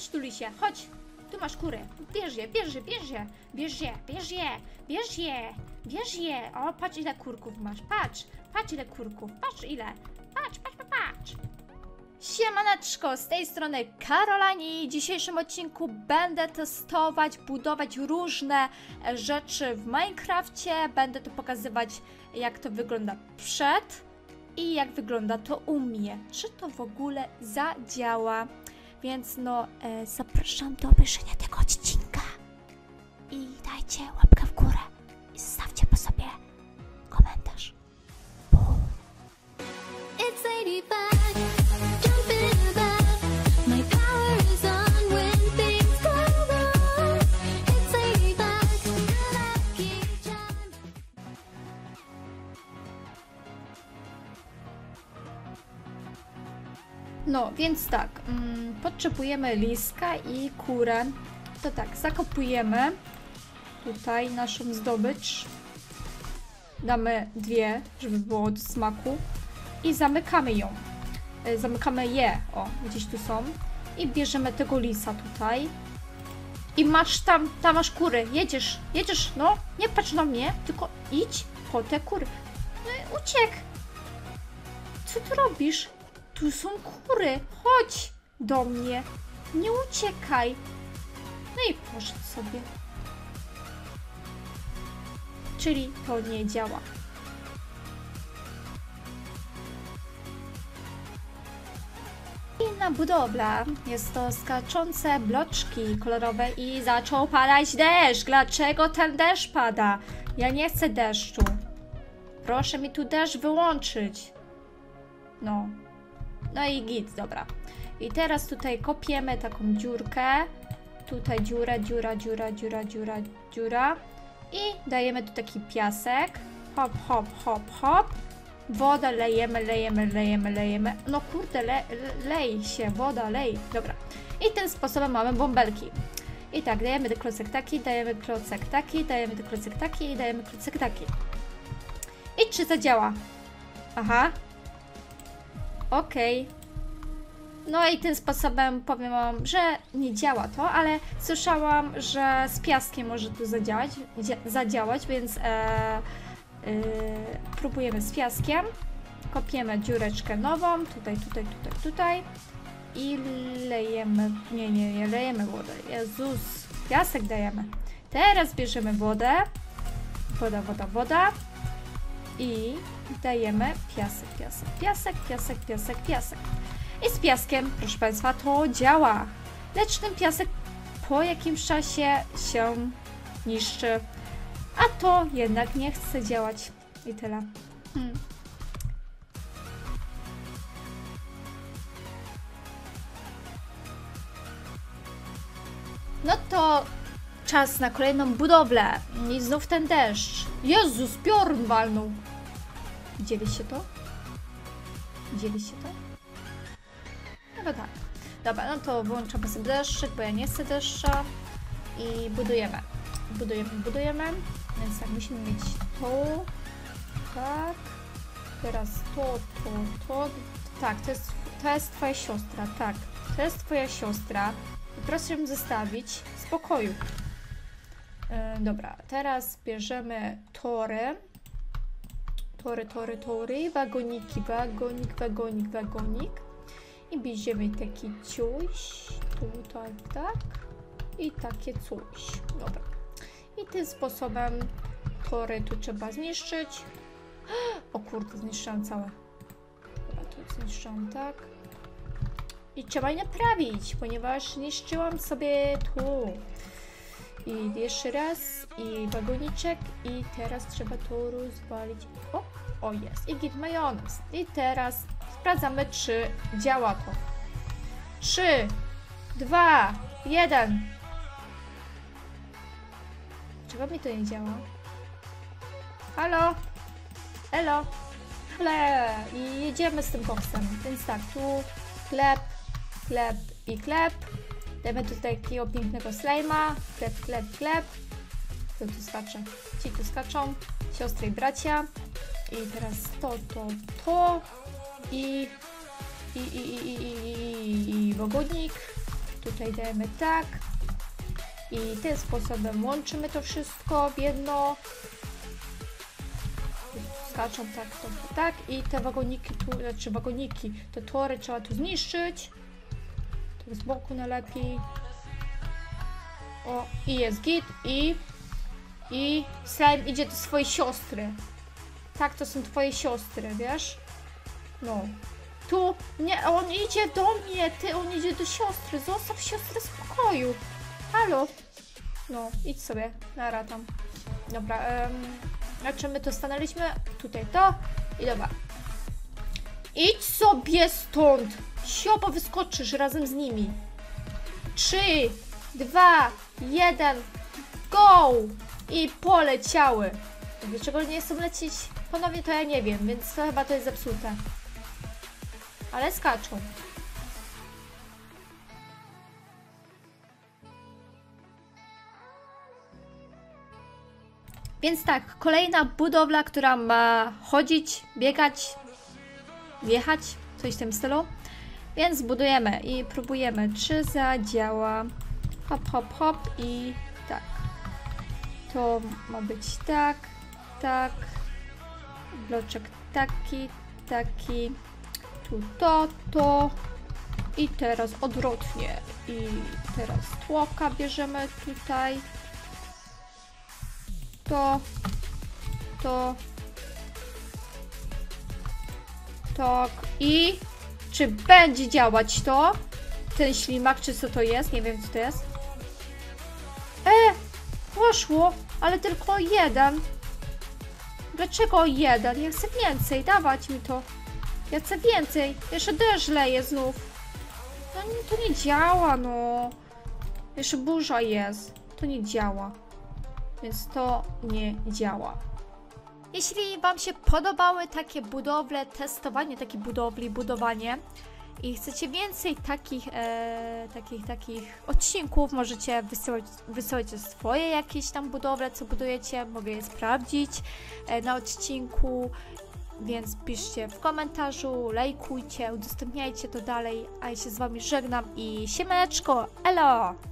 Chodź tu, lisie, chodź. Tu masz kurę. Bierz je, bierz je, bierz je. Bierz je, bierz je, bierz je, bierz je. O, patrz ile kurków masz, patrz. Patrz ile kurków, patrz ile. Patrz, patrz, patrz, patrz. Siemaneczko, z tej strony Karolani. W dzisiejszym odcinku będę testować, budować różne rzeczy w Minecrafcie. Będę to pokazywać, jak to wygląda przed i jak wygląda to u mnie. Czy to w ogóle zadziała? Więc no, zapraszam do obejrzenia tego odcinka. I dajcie łapkę w górę i zostawcie po sobie komentarz. It's 85, jumping back. My power is on when things go wrong. It's 85, the lucky charm. No, więc tak, potrzebujemy liska i kurę. To tak, zakopujemy tutaj naszą zdobycz. Damy dwie, żeby było do smaku. I zamykamy ją. Zamykamy je, o, gdzieś tu są. I bierzemy tego lisa tutaj. I masz tam masz kury, jedziesz, no. Nie patrz na mnie, tylko idź po te kury. No i uciekł. Co ty robisz? Tu są kury, chodź do mnie. Nie uciekaj. No i poszedł sobie. Czyli to nie działa. Inna budowla. Jest to skaczące bloczki kolorowe i zaczął padać deszcz. Dlaczego ten deszcz pada? Ja nie chcę deszczu. Proszę mi tu deszcz wyłączyć. No. No i git, dobra. I teraz tutaj kopiemy taką dziurkę. Tutaj dziura. I dajemy tu taki piasek. Hop, hop, hop, hop. Wodę lejemy. No kurde, lej się, woda, lej. Dobra. I tym sposobem mamy bąbelki. I tak, dajemy klocek taki, dajemy klocek taki, dajemy klocek taki i dajemy klocek taki. I czy zadziała? Aha. Okej. No i tym sposobem powiem wam, że nie działa to, ale słyszałam, że z piaskiem może tu zadziałać, więc próbujemy z piaskiem. Kopiemy dziureczkę nową, tutaj i lejemy, nie lejemy wodę, Jezus, piasek dajemy. Teraz bierzemy wodę, woda i dajemy piasek. I z piaskiem, proszę Państwa, to działa. Lecz ten piasek po jakimś czasie się niszczy. A to jednak nie chce działać. I tyle. No to czas na kolejną budowlę. I znów ten deszcz. Jezus, piorun walnął. Widzieliście to? No tak. Dobra, no to włączamy sobie deszczyk, bo ja nie chcę deszcza. I budujemy. Więc tak, musimy mieć to. Tak. Teraz to. Tak, to jest twoja siostra, tak. To jest twoja siostra. Proszę ją zostawić w spokoju. Dobra, teraz bierzemy tory. Wagoniki, wagonik. I bierzemy taki coś, tutaj tak i takie coś, dobra. I tym sposobem tory tu trzeba zniszczyć. O kurde, zniszczyłam całe. Dobra, to zniszczyłam tak. I trzeba je naprawić, ponieważ niszczyłam sobie tu. I jeszcze raz, i wagoniczek, i teraz trzeba to rozwalić. O jest, i git majonez. I teraz sprawdzamy, czy działa to. 3, 2, 1. Czego mi to nie działa? Halo? Elo? I jedziemy z tym koksem. Więc tak, tu chleb. Dajmy tutaj takiego pięknego slajma. Chleb. Kto tu skacze? Ci tu skaczą. Siostry i bracia. I teraz to. I wagonik. Tutaj dajemy tak. I tym sposobem łączymy to wszystko w jedno. Skaczą tak, to tak. I te wagoniki tu, znaczy wagoniki, te tory trzeba tu zniszczyć. Tak z boku najlepiej. O, i jest git. I slime idzie do swojej siostry. Tak, to są twoje siostry, wiesz? No. Tu, nie, on idzie do mnie, ty, on idzie do siostry. Zostaw siostrę w spokoju. Halo? No, idź sobie, nara tam. Dobra, na czym my to stanęliśmy? Tutaj to i dobra. Idź sobie stąd! Siopo, wyskoczysz razem z nimi. 3, 2, 1, go! I poleciały. Dlaczego nie chcą lecieć ponownie, to ja nie wiem, więc to chyba to jest zepsute. Ale skaczą. Więc tak, kolejna budowla, która ma chodzić, biegać, wjechać, coś w tym stylu. Więc budujemy i próbujemy, czy zadziała. Hop, hop, hop i tak. To ma być tak, tak. Bloczek taki, taki. Tu to. I teraz odwrotnie. I teraz tłoka bierzemy tutaj. To. Tak. I czy będzie działać to? Ten ślimak, czy co to jest? Nie wiem, co to jest. Poszło, ale tylko jeden. Dlaczego jeden? Ja chcę więcej, dawać mi to. Ja chcę więcej. Jeszcze deszcz leje znów. No to nie działa, no. Jeszcze burza jest. To nie działa. Więc to nie działa. Jeśli Wam się podobały takie budowle, testowanie takiej budowli, budowanie i chcecie więcej takich odcinków, możecie wysyłać swoje jakieś tam budowle, co budujecie, mogę je sprawdzić na odcinku, więc piszcie w komentarzu, lajkujcie, udostępniajcie to dalej, a ja się z Wami żegnam i siemaneczko, elo!